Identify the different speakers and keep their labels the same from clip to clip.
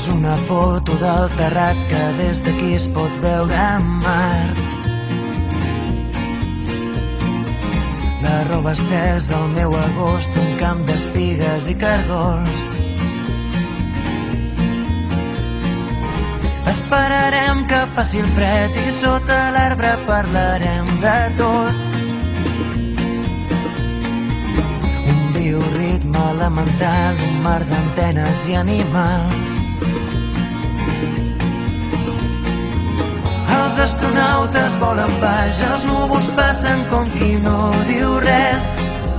Speaker 1: És una foto del terrat que des d'aquí es pot veure en Mart. La roba estesa al meu agost, un camp d'espigues i cargols. Esperarem que passi el fred i sota l'arbre parlarem de tot. Un bioritme elemental, un mar d'antenes i animals. Els astronautes volen baix, els núvols passen com qui no diu res.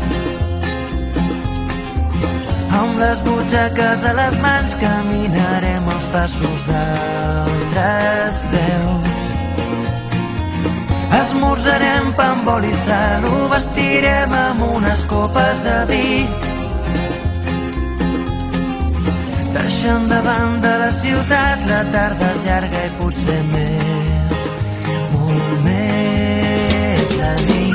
Speaker 1: Amb les butxaques a les mans caminarem els passos d'altres peus. Esmorzarem pa amb oli i sal, ho vestirem amb unes copes de vi. Deixant de banda la ciutat, la tarda és llarga i potser més, molt més la nit.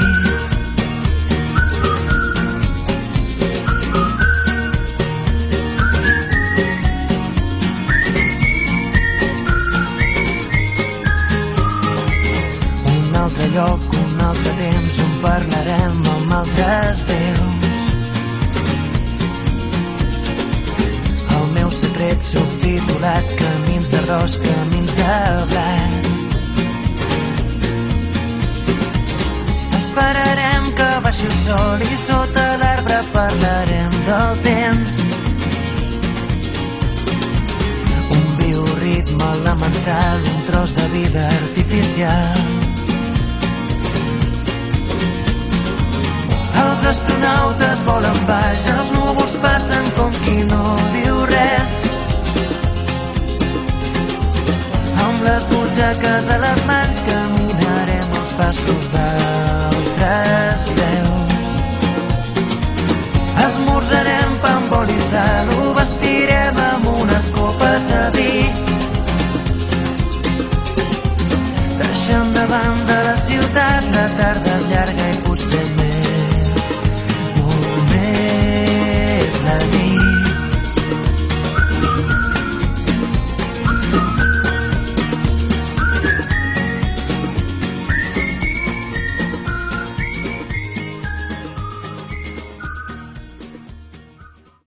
Speaker 1: Un altre lloc, un altre temps, on parlarem amb altres veus. El meu secret subtitulat, camins d'arròs, camins de blat. Esperarem que baixi el sol i sota l'arbre parlarem del temps. Un bioritme elemental, un tros de vida artificial. Els astronautes volen baix, els núvols passen com qui no diu res. Amb les butxaques a les mans caminarem els passos